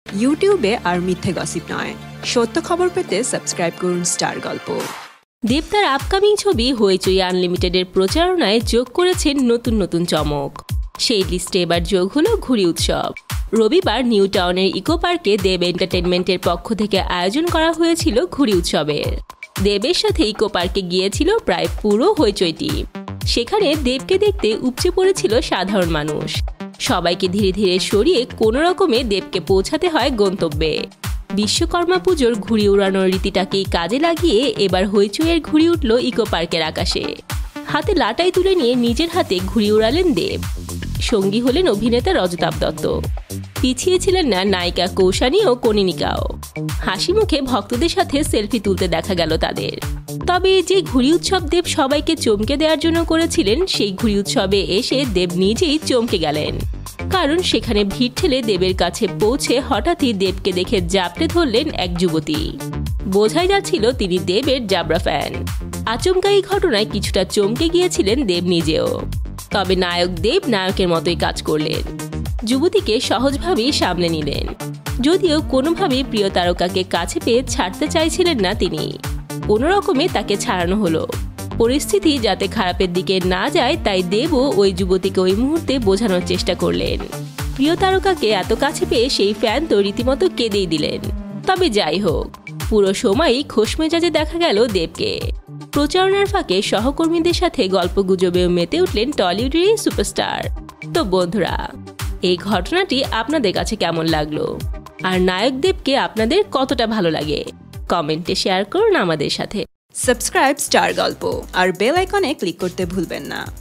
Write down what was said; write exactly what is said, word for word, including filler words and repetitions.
ইউটিউবে আর মিথ্যে গসিপ নয়, সত্য খবর পেতে সাবস্ক্রাইব করুন স্টার গল্প। দেব তার আপকামিং ছবি হইচই আনলিমিটেডের প্রচারণায় যোগ করেছেন নতুন নতুন চমক। সেই লিস্টে এবার যোগ হলো ঘুড়ি উৎসব। রবিবার নিউ টাউনের ইকো পার্কে দেব এন্টারটেনমেন্টের পক্ষ থেকে আয়োজন করা হয়েছিল ঘুড়ি উৎসবের। দেবের সাথে ইকো পার্কে গিয়েছিল প্রায় পুরো হইচই টিম। সেখানে দেবকে দেখতে উপচে পড়েছিল সাধারণ মানুষ। সবাইকে ধীরে ধীরে সরিয়ে কোনো রকমে দেবকে পৌঁছাতে হয় গন্তব্যে। বিশ্বকর্মা পুজোর ঘুড়ি উড়ানোর রীতিটাকেই কাজে লাগিয়ে এবার হইচইয়ের ঘুড়ি উঠল ইকো পার্কের আকাশে। হাতে লাটাই তুলে নিয়ে নিজের হাতে ঘুড়ি উড়ালেন দেব। সঙ্গী হলেন অভিনেতা রজতাভ দত্ত। পিছিয়ে ছিলেন না নায়িকা কৌশানী ও কনিনিকাও। হাসি মুখে ভক্তদের সাথে সেলফি তুলতে দেখা গেল তাদের। তবে যে ঘুড়ি উৎসব দেব সবাইকে চমকে দেওয়ার জন্য করেছিলেন, সেই ঘুড়ি উৎসবে এসে দেব নিজেই চমকে গেলেন। কারণ সেখানে ভিড় ঠেলে দেবের কাছে পৌঁছে হঠাৎই দেবকে দেখে জাপটে ধরলেন এক যুবতী। বোঝাই যাচ্ছিল তিনি দেবের জাবরা ফ্যান। আচমকা এই ঘটনায় কিছুটা চমকে গিয়েছিলেন দেব নিজেও। তবে নায়ক দেব নায়কের মতোই কাজ করলেন। যুবতীকে সহজভাবেই সামলে নিলেন। যদিও কোনোভাবেই প্রিয় তারকাকে কাছে পেয়ে ছাড়তে চাইছিলেন না তিনি। কোনো রকমে তাকে ছাড়ানো হলো। পরিস্থিতি যাতে খারাপের দিকে না যায় তাই দেবও ওই যুবতীকে ওই মুহূর্তে বোঝানোর চেষ্টা করলেন। প্রিয় তারকাকে এত কাছে পেয়ে সেই ফ্যান তো রীতিমতো কেঁদেই দিলেন। তবে যাই হোক, পুরো সময়ই খোশ মেজাজে দেখা গেল দেবকে। প্রচারণার ফাঁকে সহকর্মীদের সাথে গল্পগুজবেও মেতে উঠলেন টলিউডের সুপারস্টার। তো বন্ধুরা, এই ঘটনাটি আপনাদের কাছে কেমন লাগলো? আর নায়ক দেবকে আপনাদের কতটা ভালো লাগে? কমেন্টে শেয়ার করুন আমাদের সাথে। সাবস্ক্রাইব স্টার গল্প আর বেল আইকনে ক্লিক করতে ভুলবেন না।